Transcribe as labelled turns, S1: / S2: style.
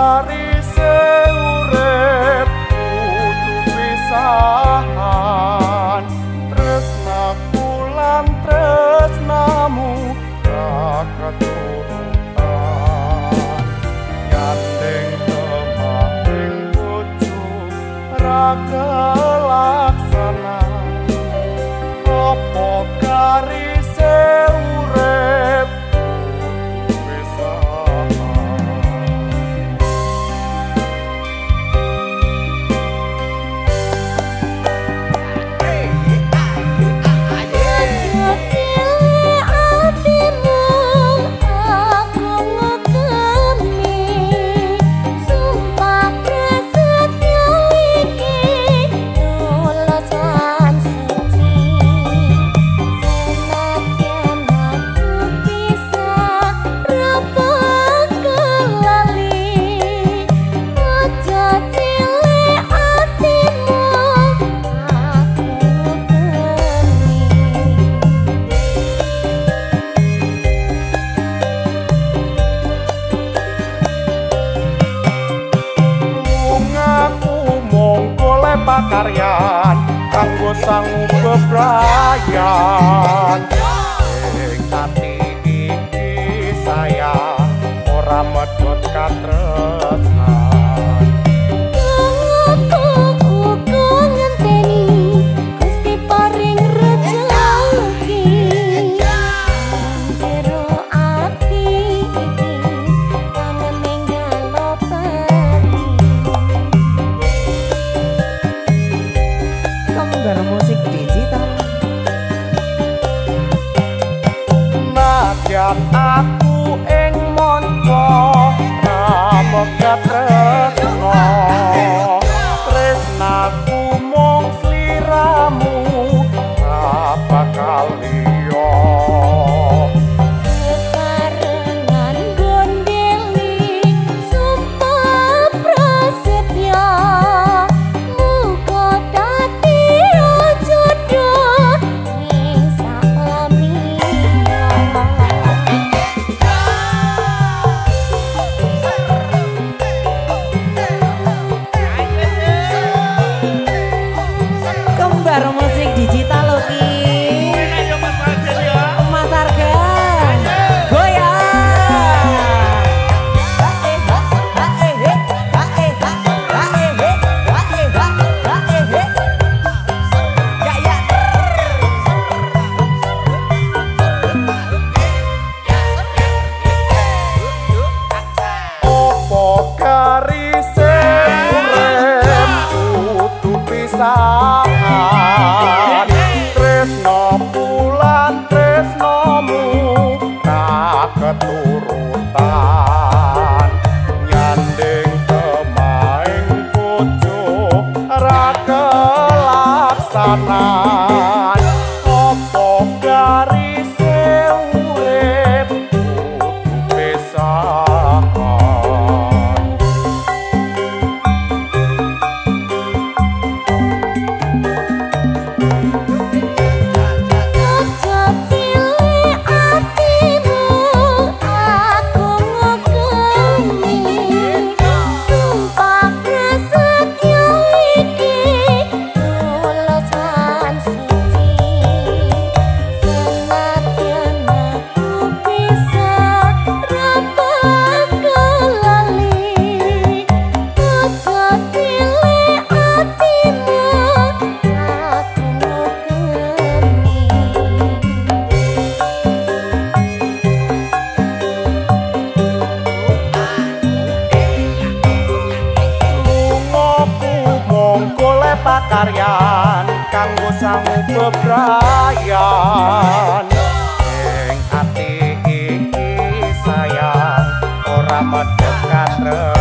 S1: karise urip kudu pisahan tresnaku lan tresnamu ra keturutan nyandeng temahing bojo ra kelaksana opo karise urip pakaryan kanggo sangu bebrayan ing ati iki sayang ora medhot katresnan
S2: aku ngenteni Gusti paring rejeki jero ati iki kangen ninggal
S3: Kembar musik digital.
S1: Nadyan aku ing manca ramegat tresna tresnaku mung sliramu ra bakal liya
S2: karengan gondeli sumpah prasetya muga dadi jodoh ing salamina
S3: Kembar musik digital loh Ki. Mas Argan goyang.
S1: opo karise urip kudu pisahan tresno bulan tresnomu ra keturutan nyandeng temahing bojo ra kelaksanan opo karise urip kudu pisahan
S2: aja cilik atimu aku ngegemi sumpah prasetya iki tulus lan suci senadyan aku bisa ra bakal lali aja cilik atimu aku ngegemi
S1: lungaku mung golek pakaryan kanggo sangu bebrayan ing ati iki sayang ora medhot katres